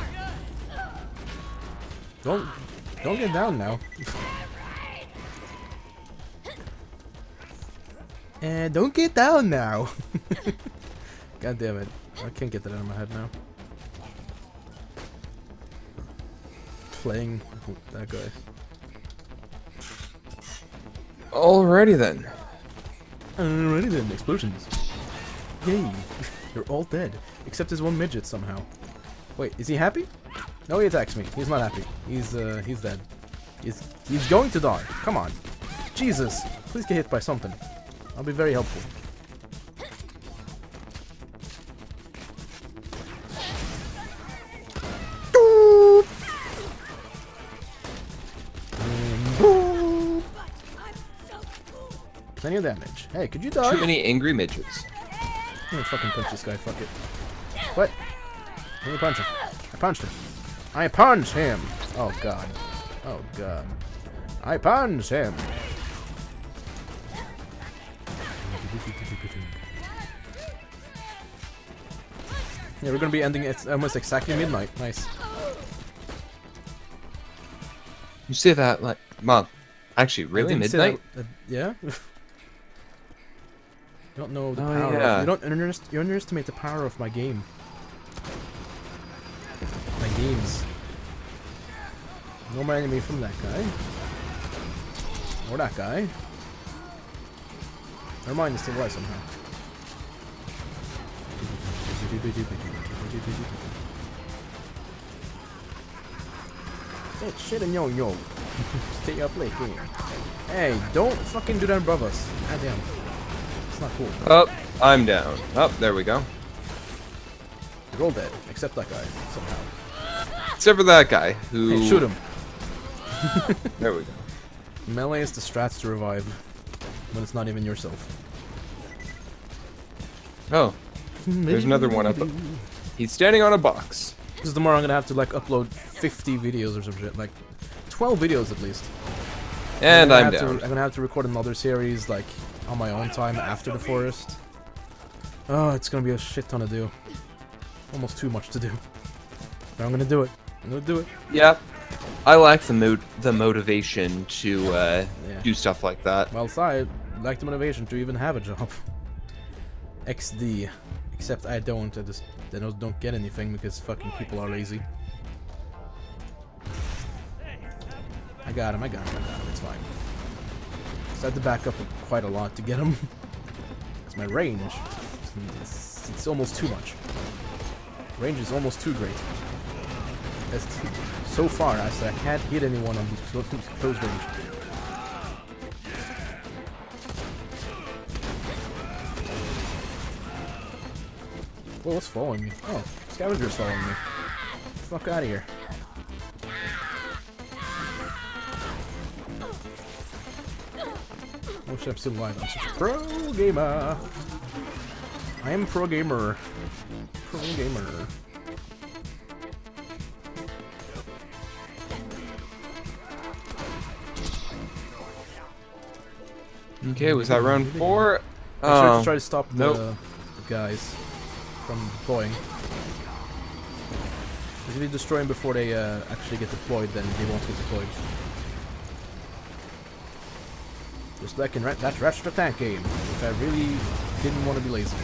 Don't don't get down now. And don't get down now. God damn it. I can't get that out of my head now. Playing that guy. Alrighty then. Alrighty then, explosions. Yay. They're all dead. Except his one midget somehow. Wait, is he happy? No, he attacks me. He's not happy. He's uh he's dead. He's he's going to die. Come on. Jesus. Please get hit by something. I'll be very helpful. And boom. Plenty of damage. Hey, could you die? Too many angry midgets. I'm gonna fucking punch this guy, fuck it. What? Let me punch him. I punched him. I punch him! Oh god. Oh god. I punch him! Yeah, we're gonna be ending at almost exactly midnight. Nice. You say that like, Mom. Actually, really I didn't say midnight? that- uh, yeah? You don't know the Oh, power yeah. of, you don't underest you underestimate the power of my game. My games. No more enemy from that guy. Or that guy. Never mind, it's still alive somehow. That shit and yo yo. Stay up late game. Hey, don't fucking do that above us. God damn. It's not cool. Oh, I'm down. Oh, there we go. They're all dead, except that guy, somehow. Except for that guy who. Hey, shoot him. There we go. Melee is the strats to revive when it's not even yourself. Oh, there's another one up. He's standing on a box. Because tomorrow I'm gonna have to like upload fifty videos or some shit, like twelve videos at least. And I'm I'm gonna have down. To, I'm gonna have to record another series like on my own time after the forest. Oh, it's gonna be a shit ton to do. Almost too much to do. But I'm gonna do it. I'm gonna do it. Yeah, I lack the mood, the motivation to uh, Yeah. do stuff like that. Well, I like the motivation to even have a job. X D. Except I don't. I just I don't, don't get anything because fucking people are lazy. I got him. I got him. I got him. It's fine. So I had to back up quite a lot to get him. It's my range. It's, it's almost too much. Range is almost too great. As t so far as I can't hit anyone on these close, close range. Whoa, what's following me? Oh, scavenger's following me. Fuck out of here. Oh shit, I'm still alive. I'm such a pro gamer. I am pro gamer. Pro gamer. Okay, was that round four? I'm sure Oh, to try to stop the, nope. the guys from deploying. If you destroy them before they uh, actually get deployed, then they won't get deployed. Just like in Ra that Ratchet and Clank game, if I really didn't want to be lazy.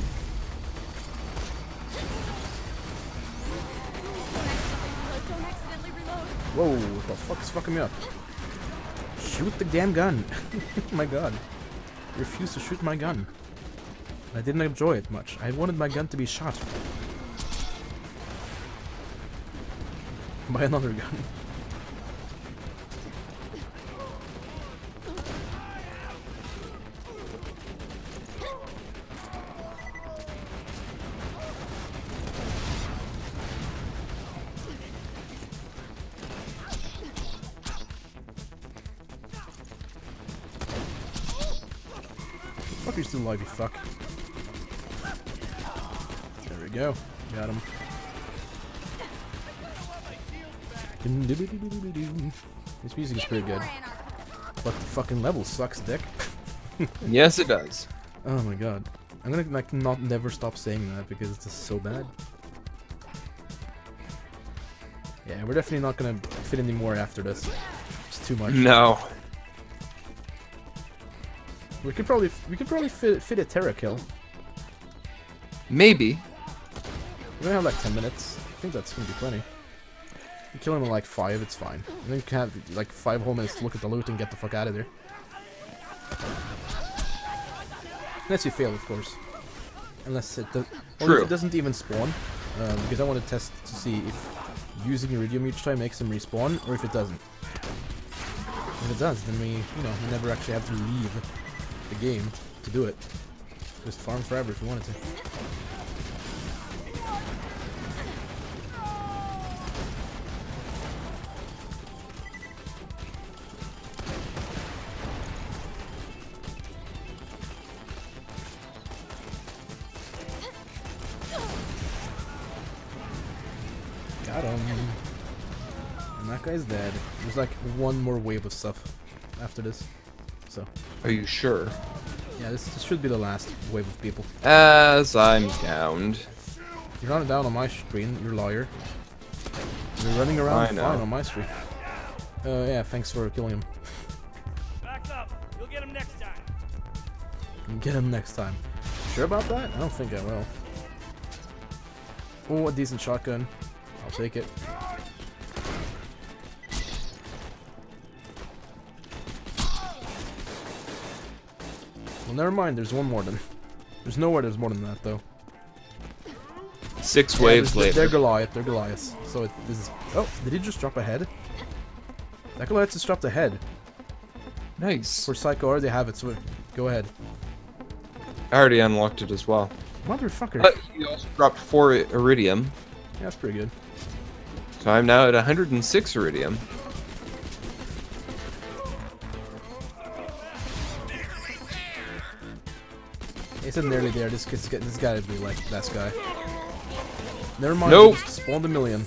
Don't accidentally reload. Whoa, what the fuck is fucking me up? Shoot the damn gun! Oh my god. I refuse to shoot my gun. I didn't enjoy it much. I wanted my gun to be shot. By another gun. Fuck, you're still alive, you fuck. There we go. Got him. This music is pretty good. But the fucking level sucks, dick. yes, it does. Oh my god. I'm gonna like not never stop saying that because it's just so bad. Yeah, we're definitely not gonna fit any more after this. It's too much. No. We could probably we could probably fit fit a Terra kill. Maybe. We only have like ten minutes. I think that's gonna be plenty. You kill him in like five, it's fine. And then you can have like five whole minutes to look at the loot and get the fuck out of there. Unless you fail, of course. Unless it does. Or True. if it doesn't even spawn. Um, because I want to test to see if using Iridium each time makes him respawn, or if it doesn't. If it does, then we, you know, we never actually have to leave the game to do it. Just farm forever if you wanted to. Got him. And that guy's dead. There's like one more wave of stuff after this. So, Are you sure? yeah, this, this should be the last wave of people. As I'm downed. You're not down on my screen, you're a liar. You're running around I know. fine on my screen. Uh, yeah, thanks for killing him. Back up. You'll get him next time. You get him next time. Sure about that? I don't think I will. Oh, a decent shotgun. I'll take it. Well, never mind. There's one more than. There's nowhere there's more than that though. Six Yeah, waves they're, later. they're Goliath. They're Goliaths. So it, this is. Oh, did he just drop a head? That Goliath just dropped a head. Nice. For Psycho, I already have it. So go ahead, I already unlocked it as well. motherfucker. But you also dropped four iridium, Yeah, that's pretty good. so I'm now at one hundred six iridium. He said nearly there. This kid's getting. This gotta be like last guy. Never mind. Nope. he just spawned a million.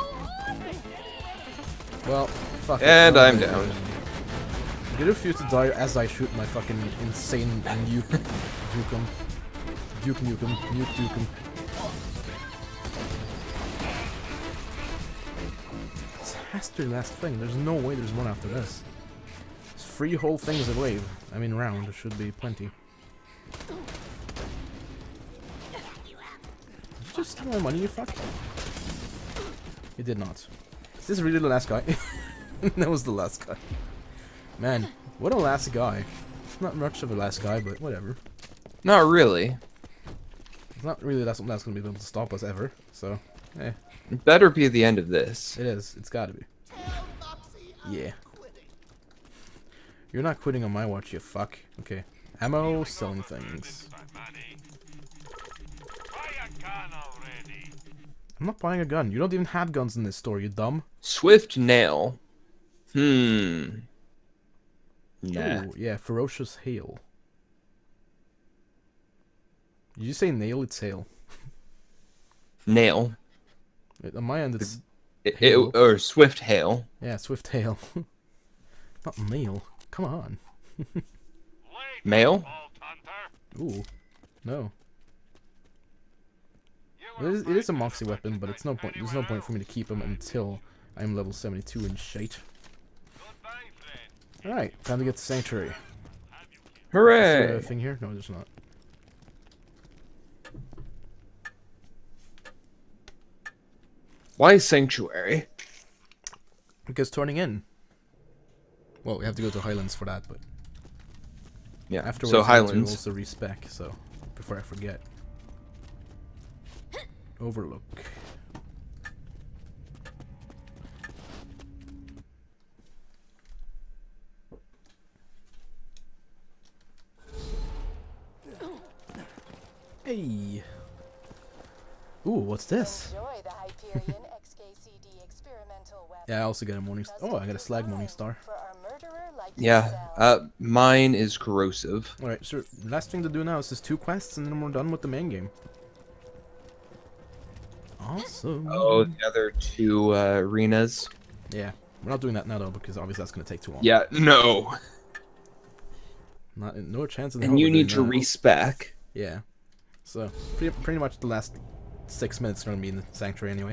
Well, fuck it. And Oh, I'm man. down. I refuse to die as I shoot my fucking insane nuke. Dukem. Duke Nukem. Nuke Dukem. This has to be the last thing. There's no way there's one after this. It's three whole things a wave. I mean round. There should be plenty. Did you just steal my money, you fuck? You did not. Is this really the last guy? That was the last guy. Man, what a last guy. It's not much of a last guy, but whatever. Not really. It's not really that's something that's gonna be able to stop us ever. So, eh, It better be the end of this. it is. It's gotta be. Yeah. You're not quitting on my watch, you fuck. Okay. Ammo, selling things. I'm not buying a gun. You don't even have guns in this store, you dumb. Swift nail. Hmm. Nah. Ooh, yeah, ferocious hail. Did you say nail? It's hail. Nail. It- on my end, it's It, it, Hail. or swift hail. yeah, swift hail. Not nail. Come on. Mail? Ooh, no. It is, it is a moxie weapon, but it's no point. There's no point for me to keep him until I'm level seventy-two and shite. All right, time to get to Sanctuary. Is there Hooray! a thing here? No, there's not. Why Sanctuary? Because turning in. Well, we have to go to Highlands for that, but Yeah. afterwards so I want to Highlands. also respec. So before I forget, Overlook. Hey. Ooh, what's this? Enjoy the Hyperion X K C D experimental weapon. Yeah, I also got a morning. St oh, I got a slag morning star. For our murderer like Yeah. yourself. Uh, mine is corrosive. All right, so last thing to do now is just two quests, and then we're done with the main game. Awesome. Oh, the other two uh, arenas. Yeah, we're not doing that now though, because obviously that's gonna take too long. Yeah. No. Not no chance in the And hell you we're need doing to that. respec. Yeah. So pretty pretty much the last six minutes are gonna be in the sanctuary anyway.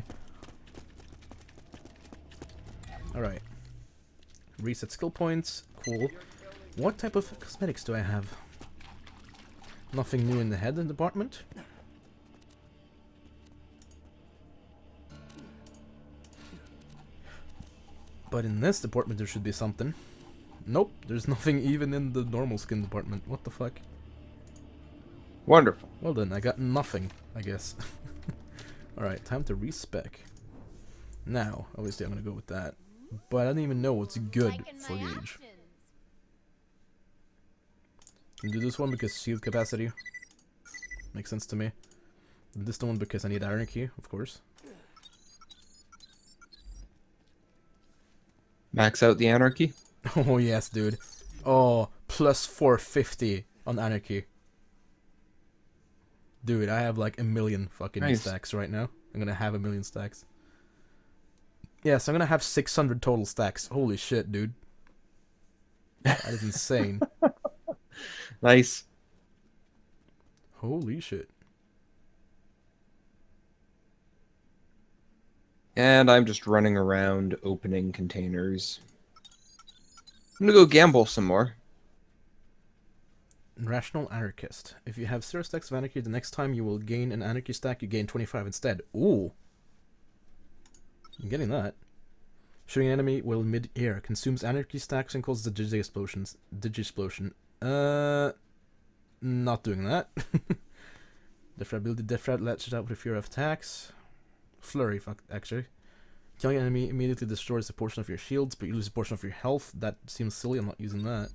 All right. Reset skill points. Cool. What type of cosmetics do I have? Nothing new in the head department. But in this department there should be something. Nope, there's nothing even in the normal skin department. What the fuck? Wonderful. Well then, I got nothing, I guess. Alright, time to respec. Now, obviously I'm gonna go with that. But I don't even know what's good Liking for my Gauge. options. Can do this one because shield capacity. Makes sense to me. This one because I need Iron Key, of course. Max out the anarchy. Oh yes, dude. Oh, plus four fifty on Anarchy. Dude, I have like a million fucking Nice. stacks right now. I'm gonna have a million stacks. Yes, I'm gonna have six hundred total stacks. Holy shit, dude. That is insane. Nice. Holy shit. And I'm just running around opening containers. I'm gonna go gamble some more. Rational Anarchist. If you have zero stacks of Anarchy, the next time you will gain an Anarchy stack, you gain twenty-five instead. Ooh. I'm getting that. Shooting an enemy while mid-air consumes Anarchy stacks and causes a Digi explosions. Digi explosion. Uh, not doing that. Death Threat ability, Death Threat latches out with fear of attacks. Flurry, fuck, actually. Killing an enemy immediately destroys a portion of your shields, but you lose a portion of your health. That seems silly, I'm not using that.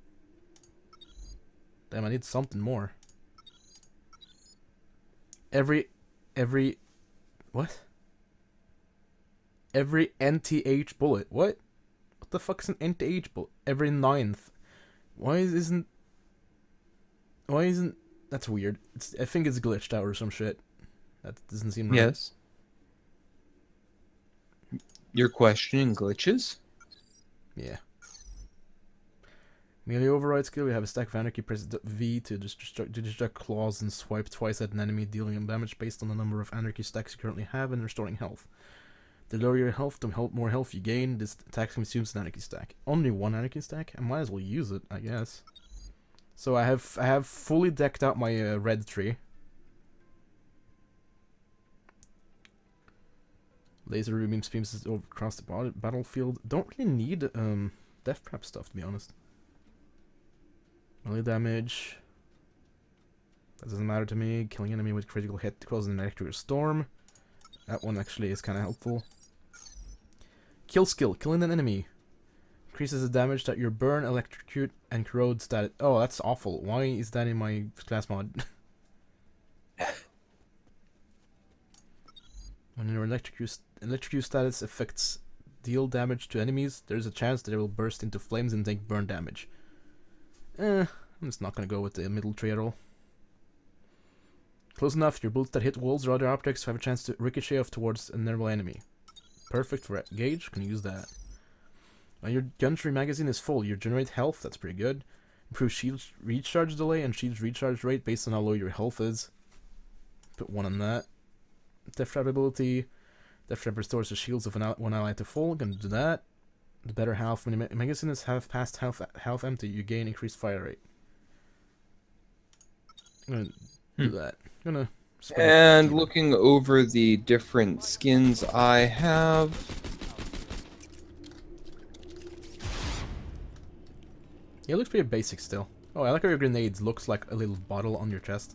Damn, I need something more. Every... Every... What? Every N T H bullet. What? What the fuck is an N T H bullet? Every ninth. Why isn't... Why isn't... That's weird. It's, I think it's glitched out or some shit. That doesn't seem right. Yes. You're questioning glitches? Yeah. Melee override skill, we have a stack of anarchy, press V to destruct, to destruct claws and swipe twice at an enemy, dealing them damage based on the number of anarchy stacks you currently have and restoring health. The lower your health, the help more health you gain, this attack consumes an anarchy stack. Only one anarchy stack? I might as well use it, I guess. So I have I have fully decked out my uh, red tree. Laser beams beams across the battlefield. Don't really need um, death trap stuff, to be honest. Melee damage. That doesn't matter to me. Killing enemy with critical hit causes an electric storm. That one actually is kind of helpful. Kill skill. Killing an enemy increases the damage that your burn, electrocute, and corrode status. Oh, that's awful. Why is that in my class mod? When your electrocute, electrocute status affects deal damage to enemies, there's a chance that it will burst into flames and take burn damage. Eh, I'm just not gonna go with the middle tree at all. Close enough, your bullets that hit walls or other objects have a chance to ricochet off towards a nearby enemy. Perfect for gauge, can use that. When your guntree magazine is full, you generate health, that's pretty good. Improve shield recharge delay and shield recharge rate based on how low your health is. Put one on that. Death Trap ability. Death Trap restores the shields of an al one ally to full, gonna do that. The better half, when your magazine is half past health, health empty, you gain increased fire rate. I'm gonna hmm. do that. I'm gonna and looking over the different skins I have. Yeah, it looks pretty basic still. Oh, I like how your grenades looks like a little bottle on your chest.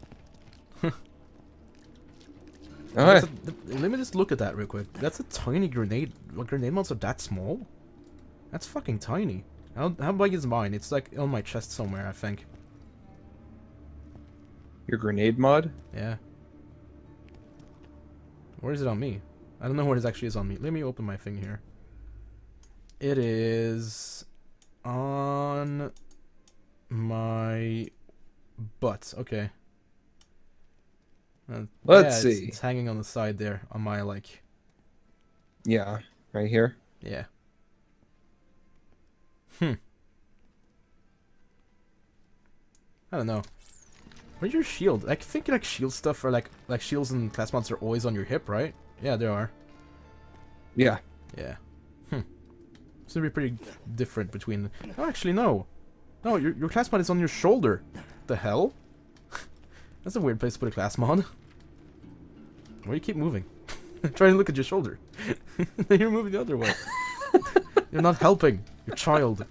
Alright. Let me just look at that real quick. That's a tiny grenade. What, grenade mods are that small? That's fucking tiny. How, how big is mine? It's like on my chest somewhere, I think. Your grenade mod? Yeah. Where is it on me? I don't know where it actually is on me. Let me open my thing here. It is on my butt. Okay. Uh, Let's yeah, it's, see. It's hanging on the side there on my, like... Yeah, right here. Yeah. Hmm. I don't know. Where's your shield? I think like shield stuff or like like shields and class mods are always on your hip, right? Yeah, they are. Yeah. Yeah. Hmm. It's gonna be pretty different between... Oh, actually, no. No, your, your class mod is on your shoulder. The hell? That's a weird place to put a class mod. Why do you keep moving? Try to look at your shoulder. Then you're moving the other way. You're not helping your child.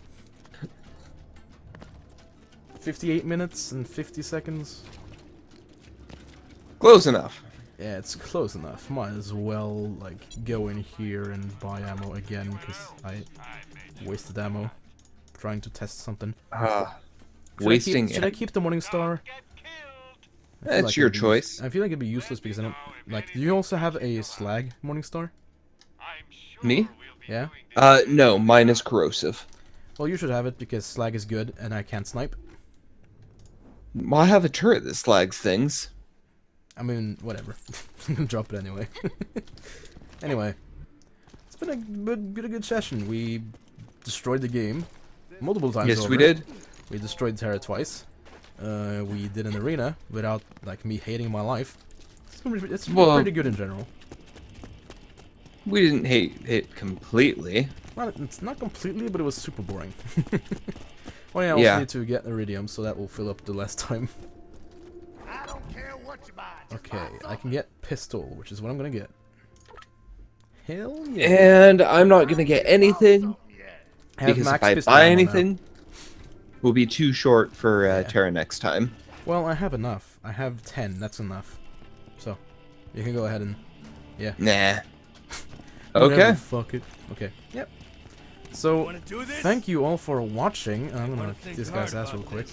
fifty-eight minutes and fifty seconds. Close enough. Yeah, it's close enough. Might as well like go in here and buy ammo again because I wasted ammo trying to test something. Ah, Should wasting I keep, Should I keep the Morning Star? That's like your it'd be choice. use- I feel like it'd be useless because I don't like. Do you also have a slag Morning Star? Me? Yeah. Uh, no, mine is corrosive. Well, you should have it because slag is good and I can't snipe. Well, I have a turret that slags things. I mean, whatever. I'm gonna drop it anyway. Anyway, it's been a good, good, a good session. We destroyed the game multiple times. Yes, over. we did. We destroyed Terra twice. Uh, we did an arena without like me hating my life. It's, been, it's been Well, pretty good in general. We didn't hate it completely. Well, it's not completely, but it was super boring. Well, yeah, I also Yeah. need to get Iridium, so that will fill up the last time. I don't care what you buy. Okay, I can get pistol, which is what I'm gonna get. Hell yeah! And I'm not gonna get anything I have because if max I pistol buy ammo now. anything, will be too short for uh, Yeah. Terra next time. Well, I have enough. I have ten. That's enough. So, you can go ahead and... Yeah. Nah. Whatever, Okay. fuck it. Okay. Yep. So, Wanna do this? thank you all for watching. I'm gonna Wanna kick think this guy's hard ass real about quick.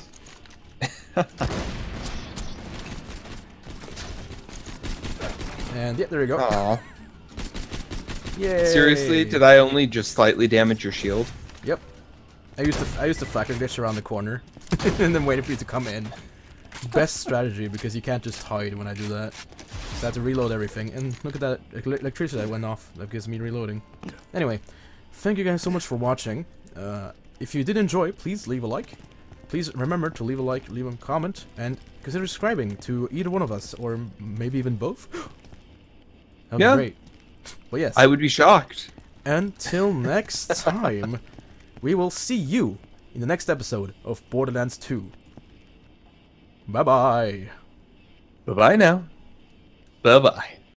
And yeah, there you go. Aw. Yay! Seriously, did I only just slightly damage your shield? Yep. I used to I used to flak glitch around the corner and then waited for you to come in. Best strategy because you can't just hide when I do that. So I had to reload everything. And look at that ele- electricity that went off. That gives me reloading. Anyway, thank you guys so much for watching. Uh, if you did enjoy, please leave a like. Please remember to leave a like, leave a comment, and consider subscribing to either one of us, or maybe even both. That would Yeah. be great. Well, yes. I would be shocked. Until next time, we will see you in the next episode of Borderlands two. Bye-bye. Bye-bye now. Bye-bye.